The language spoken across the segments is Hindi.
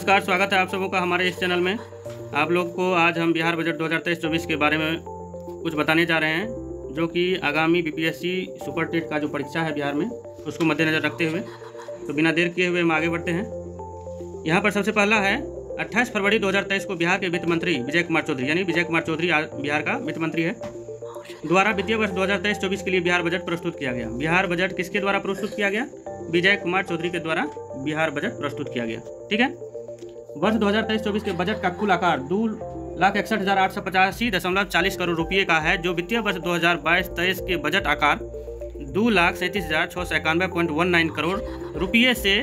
नमस्कार, स्वागत है आप सबों का हमारे इस चैनल में। आप लोग को आज हम बिहार बजट 2023-24 के बारे में कुछ बताने जा रहे हैं, जो कि आगामी बीपीएससी सुपर टेट का जो परीक्षा है बिहार में, उसको मद्देनज़र रखते हुए। तो बिना देर किए हुए हम आगे बढ़ते हैं। यहाँ पर सबसे पहला है 28 फरवरी 2023 को बिहार के वित्त मंत्री विजय कुमार चौधरी, यानी विजय कुमार चौधरी बिहार का वित्त मंत्री है, द्वारा वित्तीय वर्ष 2023-24 के लिए बिहार बजट प्रस्तुत किया गया। बिहार बजट किसके द्वारा प्रस्तुत किया गया? विजय कुमार चौधरी के द्वारा बिहार बजट प्रस्तुत किया गया। ठीक है। वर्ष 2023-24 के बजट का कुल आकार 2,61,885.40 करोड़ रुपये का है, जो वित्तीय वर्ष 2022-23 के बजट आकार 2,37,691.19 करोड़ रुपये से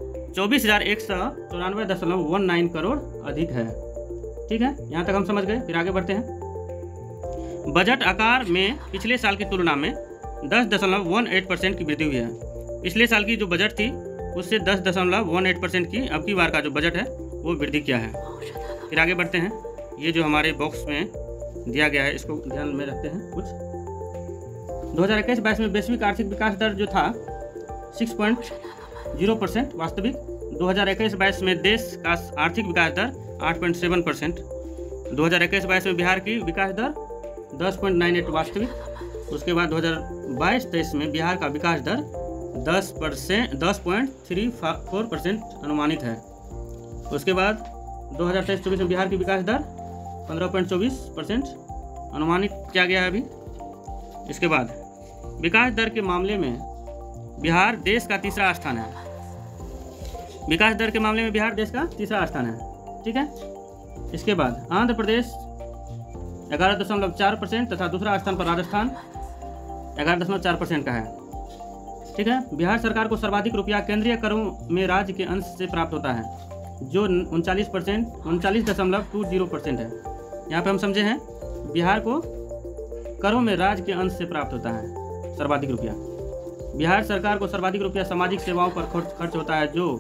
24,194.19 करोड़ अधिक है। ठीक है, यहाँ तक हम समझ गए। फिर आगे बढ़ते हैं। बजट आकार में पिछले साल की तुलना में 10.18% की वृद्धि हुई है। पिछले साल की जो बजट थी उससे 10.18% की अब की बार का जो बजट है वो वृद्धि किया है। फिर आगे बढ़ते हैं। ये जो हमारे बॉक्स में दिया गया है इसको ध्यान में रखते हैं। कुछ 2021-22 में वैश्विक आर्थिक विकास दर जो था 6.0% वास्तविक। 2021-22 में देश का आर्थिक विकास दर 8.7%। 2021-22 में बिहार की विकास दर 10.98 वास्तविक। उसके बाद 2022-23 में बिहार का विकास दर 10.34% अनुमानित है। उसके बाद 2023-24 में बिहार की विकास दर 15.24% अनुमानित किया गया है अभी। इसके बाद विकास दर के मामले में बिहार देश का तीसरा स्थान है। विकास दर के मामले में बिहार देश का तीसरा स्थान है। ठीक है। इसके बाद आंध्र प्रदेश 11.4% तथा दूसरा स्थान पर राजस्थान 11.4% का है। ठीक है। बिहार सरकार को सर्वाधिक रुपया केंद्रीय करों में राज्य के अंश से प्राप्त होता है, जो 39.20% है। यहाँ पे हम समझे हैं बिहार को करों में राज्य के अंश से प्राप्त होता है सर्वाधिक रुपया। बिहार सरकार को सर्वाधिक रुपया सामाजिक सेवाओं पर खर्च होता है, जो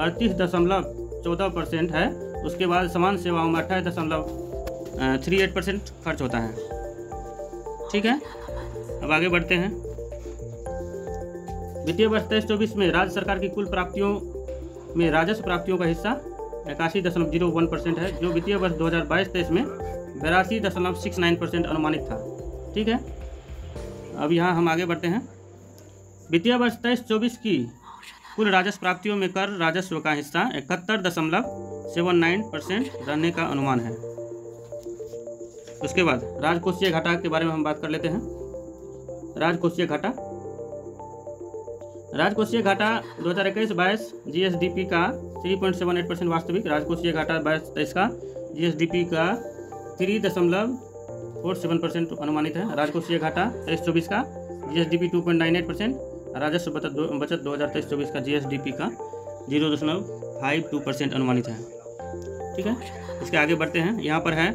38.14% है। उसके बाद समान सेवाओं में 28.38% खर्च होता है। ठीक है। अब आगे बढ़ते हैं। वित्तीय वर्ष 23-24 में राज्य सरकार की कुल प्राप्तियों में राजस्व प्राप्तियों का हिस्सा 81.01% है, जो वित्तीय वर्ष 2022-23 में 82.69% अनुमानित था। ठीक है। अब यहाँ हम आगे बढ़ते हैं। वित्तीय वर्ष 23-24 की कुल राजस्व प्राप्तियों में कर राजस्व का हिस्सा 71.79% रहने का अनुमान है। उसके बाद राजकोषीय घाटा के बारे में हम बात कर लेते हैं। राजकोषीय घाटा 2021-22 जीएसडीपी का 3.78% वास्तविक। राजकोषीय घाटा 22-23 का जीएसडीपी का 3.47% अनुमानित है। राजकोषीय घाटा 23-24 का जीएसडीपी 2.98%। राजस्व बचत 2023-24 का जीएसडीपी का 0.52% अनुमानित है। ठीक है। इसके आगे बढ़ते हैं। यहाँ पर है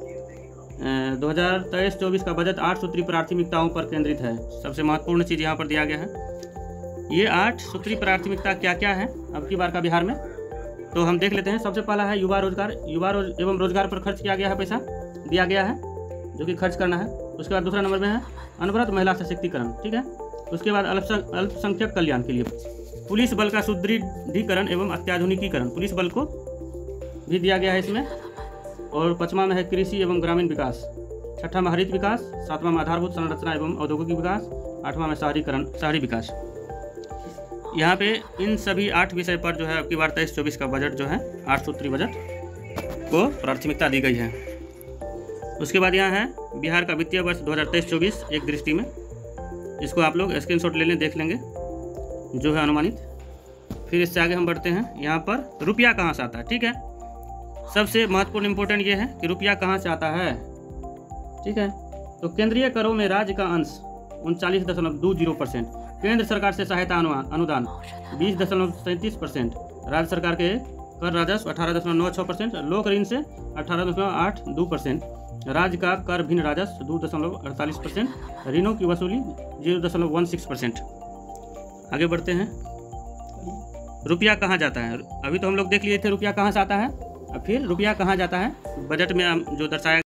2023-24 का बजट 8 सूत्री प्राथमिकताओं पर केंद्रित है। सबसे महत्वपूर्ण चीज़ यहाँ पर दिया गया है। ये 8 सूत्री प्राथमिकता क्या क्या है अब की बार का बिहार में, तो हम देख लेते हैं। सबसे पहला है युवा रोजगार। एवं रोजगार पर खर्च किया गया है, पैसा दिया गया है जो कि खर्च करना है। उसके बाद दूसरा नंबर में है अनवरत महिला सशक्तिकरण। ठीक है। उसके बाद अल्पसंख्यक कल्याण के लिए पुलिस बल का सुदृढ़ीकरण एवं अत्याधुनिकीकरण, पुलिस बल को भी दिया गया है इसमें। और 5वां में है कृषि एवं ग्रामीण विकास। 6वां में हरित विकास। 7वां में आधारभूत संरचना एवं औद्योगिक विकास। 8वां में शहरी विकास। यहाँ पे इन सभी 8 विषय पर जो है अब की बार 23-24 का बजट जो है 8 सूत्री बजट को प्राथमिकता दी गई है। उसके बाद यहाँ है बिहार का वित्तीय वर्ष 2023-24 एक दृष्टि में। इसको आप लोग स्क्रीनशॉट ले लें, देख लेंगे जो है अनुमानित। फिर इससे आगे हम बढ़ते हैं। यहाँ पर रुपया कहाँ से आता है। ठीक है। सबसे महत्वपूर्ण इम्पोर्टेंट ये है कि रुपया कहाँ से आता है। ठीक है। तो केंद्रीय करों में राज्य का अंश 39.20%, केंद्र सरकार से सहायता अनुदान 20.37%, राज्य सरकार के कर राजस्व 18.96%, लोक ऋण से 18.82%, राज्य का कर भिन्न राजस्व 2.48%, ऋणों की वसूली 0.16%। आगे बढ़ते हैं। रुपया कहाँ जाता है। अभी तो हम लोग देख लिए थे रुपया कहाँ से आता है। अब फिर रुपया कहाँ जाता है बजट में जो दर्शाया